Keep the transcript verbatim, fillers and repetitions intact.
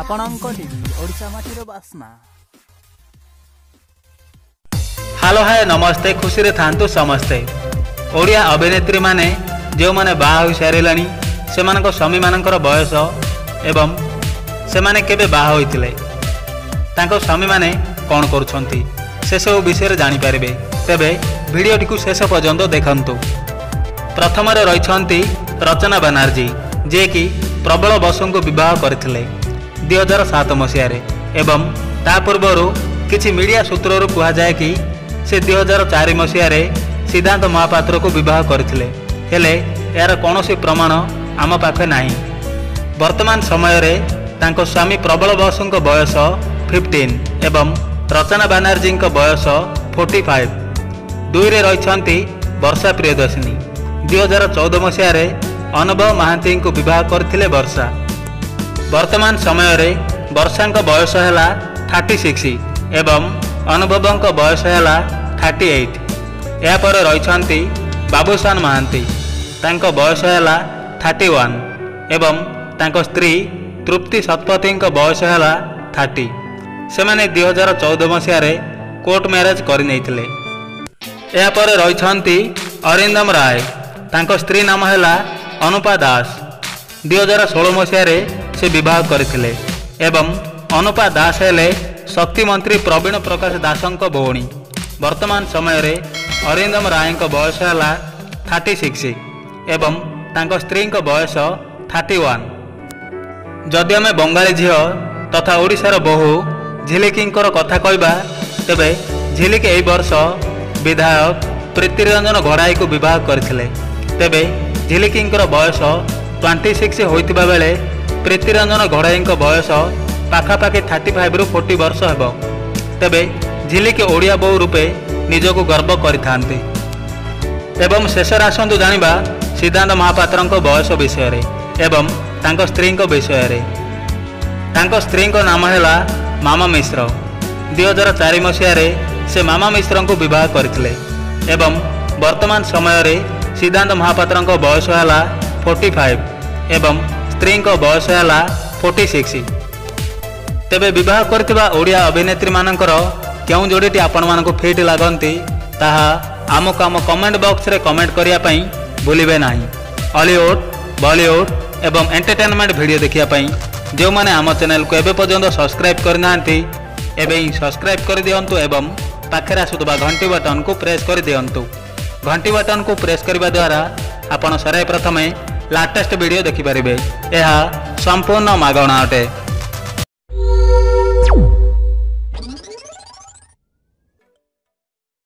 आपणଙ୍କ TV Odisha माटीर बास्ना। Hello hi नमस्ते खुशी रे थांतु समस्ते। ओडिया अभिनेत्री माने जो माने बाहा होई सारिलानी सेमानक स्वामी मानकर बयस एवं सेमाने केबे बाहा होइतिले तांको स्वामी माने कोन करूछंती से सब विषय जानि पारिबे। तेबे वीडियोटी को शेष पर्यंत देखंतु। प्रथम रही रचना बनर्जी जे कि प्रबल बसु को विवाह करथिले दुई हजार सात मसीह एवं ता पूर्वर किछि मीडिया सूत्ररु कहा जाए कि से दुई हजार चार मसीह सिद्धांत महापात्र को विवाह करथिले हेले यार कौनसी प्रमाण आम पाखे नाही। वर्तमान समय रे तांको स्वामी प्रबल बसु बयस फिफ्टीन एवं रचना बनर्जी बयस फोर्टी फाइव। दुई रे रही वर्षा प्रियदर्शिनी दुई हजार चौदह मसीह अनुभव महांती को विवाह करथिले वर्षा। वर्तमान समय रे वर्षा बयस है थर्टी सिक्स एवं अनुभव बयस है थर्टी एट। यापर रही बाबूसान महांती तांको बयस है थर्टी वन एवं तांको स्त्री तृप्ति शतपथी बयस है थर्टी। से माने दुई हजार चौदह मसीह कोर्ट मैरेज करने यापर रही अरिंदम राय तांको स्त्री नाम है अनुपा दास। दुई हजार षोलह मसीह से विवाह करथिले एवं अनुपा दास हेले शक्ति मंत्री प्रवीण प्रकाश दासंक भौणी। वर्तमान समय रे अरिंदम राय बयस है थर्टी सिक्स एवं तांको स्त्री बयस थर्टी वन। जदि आमे बंगाली झील तथा ओडिशार बहु झिलिकी कथा कहबा तेबे झिलिकी एई वर्ष विधायक प्रीति रंजन घड़ाई को विवाह करथिले। तेबे झिलिकी बयस ट्वेंटी सिक्स होइतिबा बेले प्रीति रंजन घड़ाई बयस पाखापाखि थर्टी फाइव रु फोर्टी वर्ष हेबो। तेबे झिलिकी ओडिया बहु रूपे निजको गर्व करिथांती। एवं शेषर आसंतु जानिबा सिद्धांत महापात्र बयस विषय रे एवं तांको स्त्री विषय रे। तांको स्त्री नाम है मामा मिश्र। दुई हजार चार मसीह से मामा मिश्र को विवाह करथिले एवं वर्तमान समय रे सिद्धांत महापात्र बयस है फोर्टी फाइव एवं स्त्री बयस है फोर्टी सिक्स। तेबे विवाह करथिबा ओडिया अभिनेत्री मानकर क्यों जोड़ीटी आपण मानक फिट लागंती ताहा आमको आम कमेंट बॉक्स रे कमेंट करिया पई भूलिबे नाही। हॉलीवुड बॉलीवुड एवं एंटरटेनमेंट वीडियो देखिया पई जो माने आम चैनल को एबे पर्यंत सब्सक्राइब करनांती एबे सब्सक्राइब कर दियंतु एवं पाखरे आसुतबा घंटी बटन को प्रेस कर दियंतु। घंटी बटन को प्रेस करबा द्वारा आपण सराय प्रथमे लाटेस्ट वीडियो देखि परिबे। यह संपूर्ण मागणा अटे।